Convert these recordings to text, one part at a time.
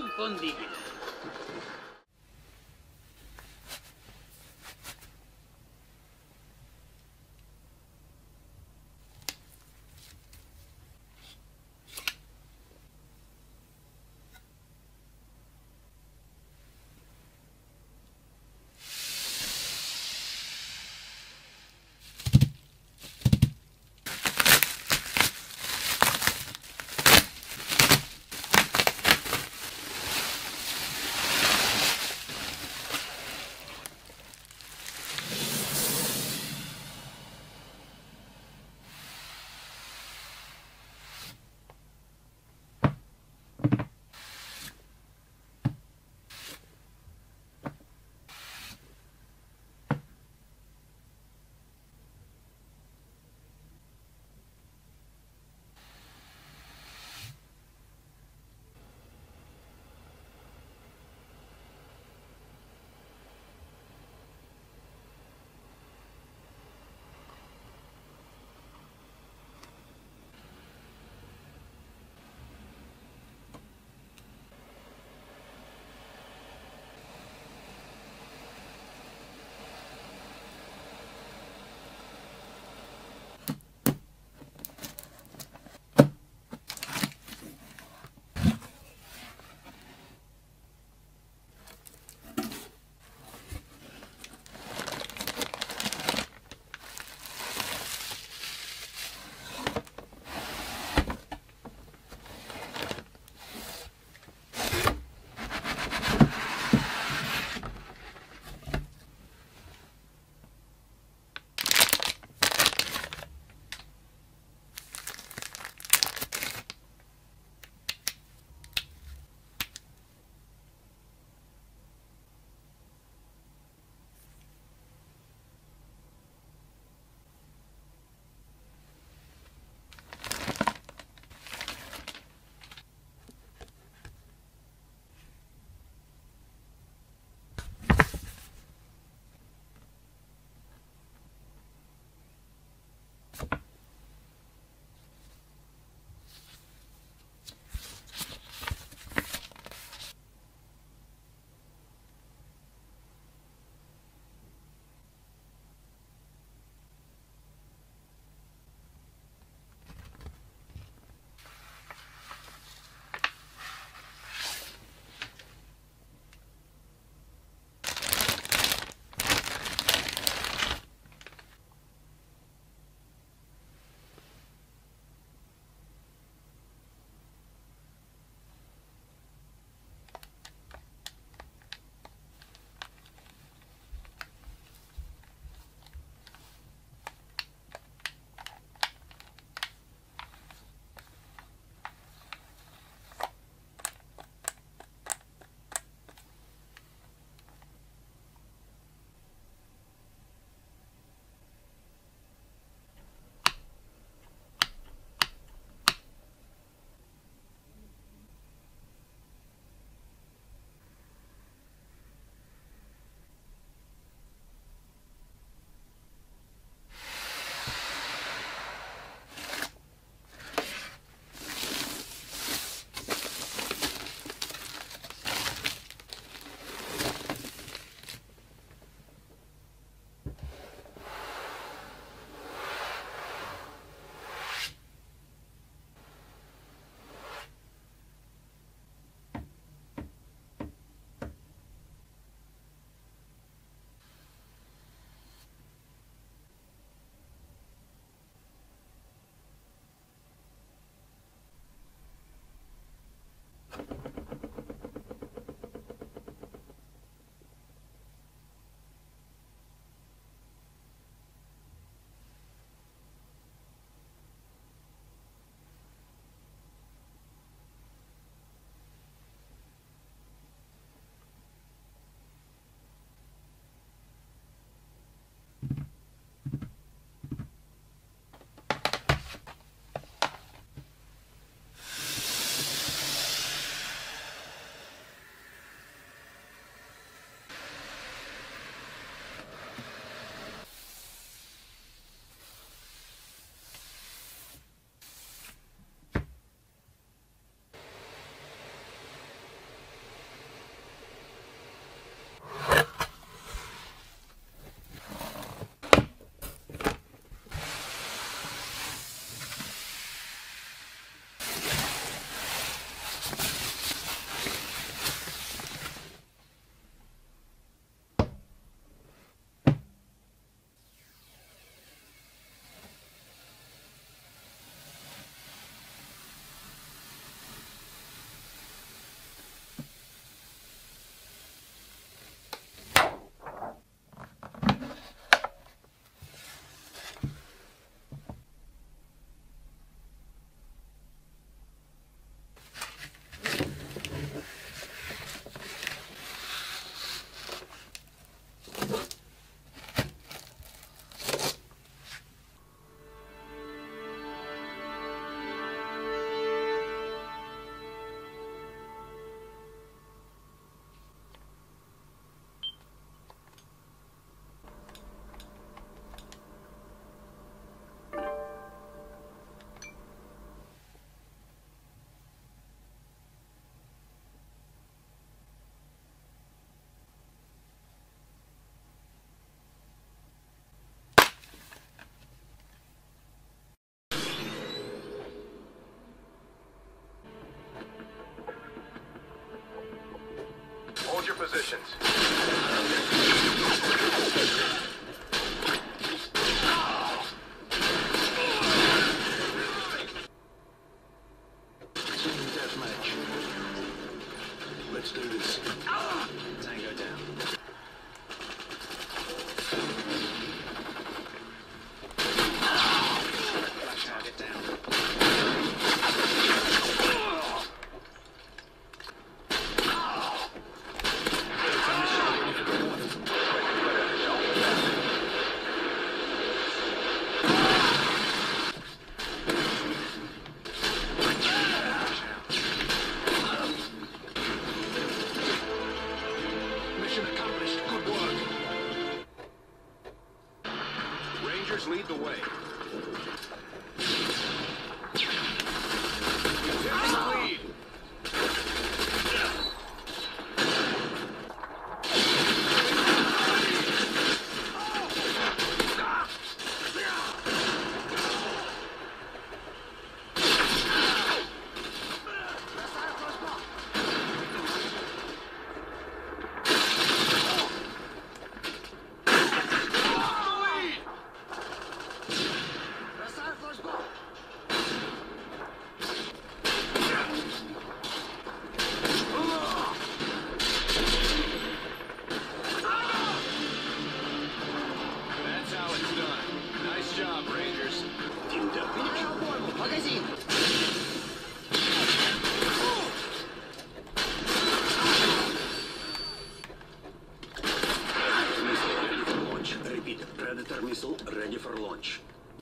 inconfondibile. positions. Team deathmatch. Let's do this. Tango down. Flash target down. Mission accomplished. Good work. Rangers lead the way. Taking the lead. That's how it's done. Nice job, Rangers. Team deathmatch. Magazine! Missile ready for launch. Repeat. Predator missile ready for launch.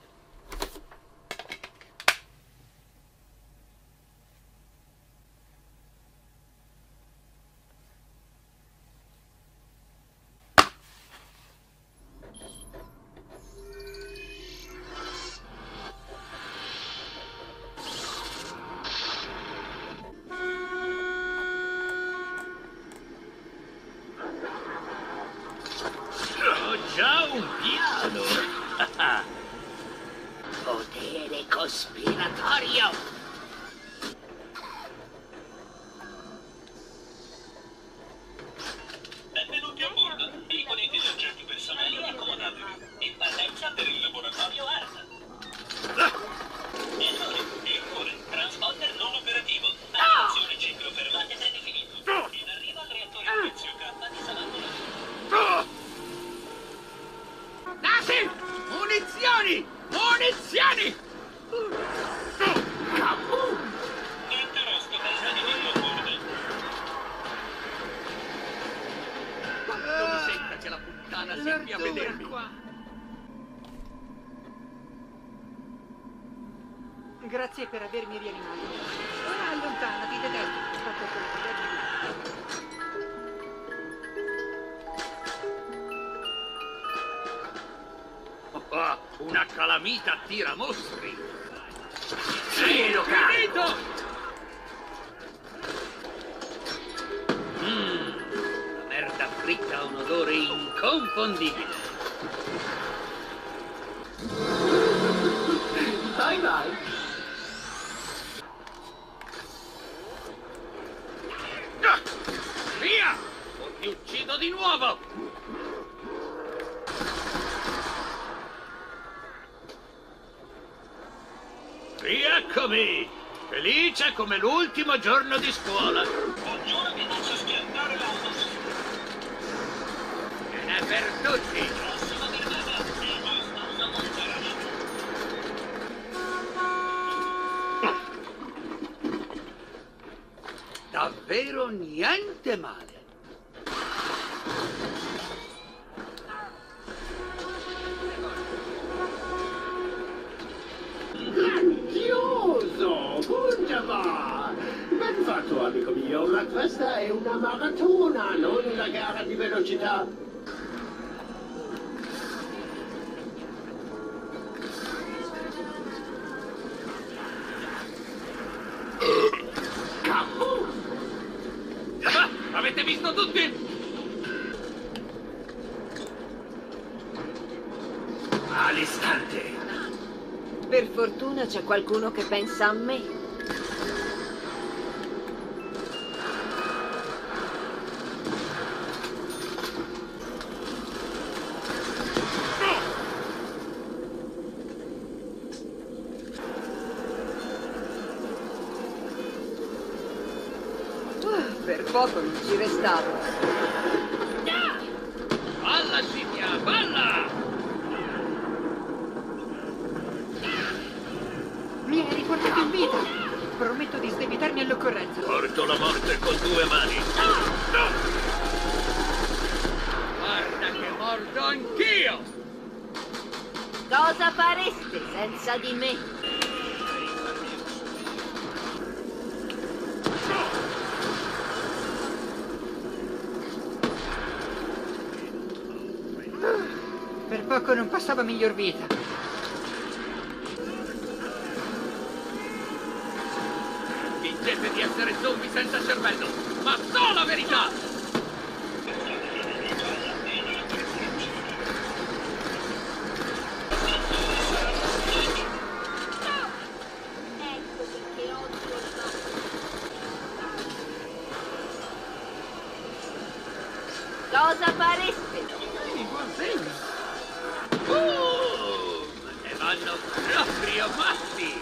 Ho già un piano! Potere cospiratorio! Benvenuti a bordo. Imponete gli oggetti personali e accomodatevi. In partenza per il laboratorio ARSA. Errore. Transponder non operativo. Attenzione, ciclo fermate predefinito. In arrivo al reattore Spezio K di Salando. Nasi! Munizioni! Munizioni! Niente resto per stabilirlo a bordo. Non mi sembra che la puttana sia qui a vedermi. Grazie per avermi rianimato. Ora allontanati, detesto. Fatto colpo, Una calamita tira mostri! Finito! La merda fritta ha un odore inconfondibile. Vai, vai. Via! O ti uccido di nuovo! Rieccomi! Felice come l'ultimo giorno di scuola! Buongiorno, vi faccio schiantare l'autobus. Ce n'è per tutti! Prossima fermata. Il bus usa Monterano. Davvero niente male! Grandioso! Wunderbar! Ben fatto, amico mio, ma questa è una maratona, non una gara di velocità. Ah, avete visto tutti? All'istante! Per fortuna c'è qualcuno che pensa a me. poco non ci restava. Balla, Scimmia, balla! Mi hai riportato in vita! Prometto di sdebitarmi all'occorrenza. Porto la morte con 2 mani. Guarda che mordo anch'io! Cosa faresti senza di me? Per poco non passava miglior vita. Fingete di essere zombie senza cervello, ma so la verità! Cosa faresti? Ne vanno proprio matti!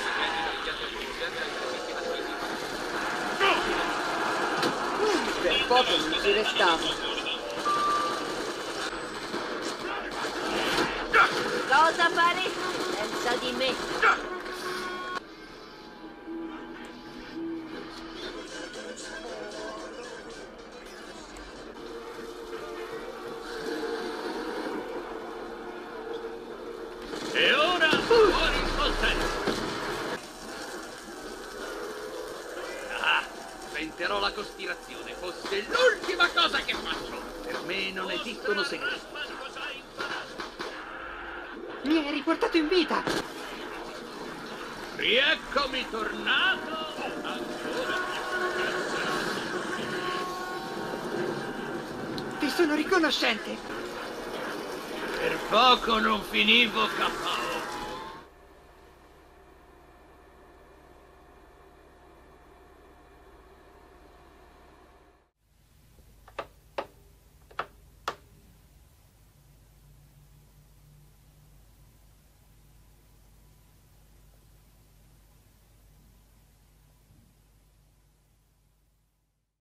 Per poco non ci restava. Cosa faresti senza di me? E ora fuori il coltello! Ah, sventerò la cospirazione, fosse l'ultima cosa che faccio! Per me non esistono segreti. Mi hai riportato in vita! Rieccomi tornato! Ancora Ti sono riconoscente! per poco non finivo capace.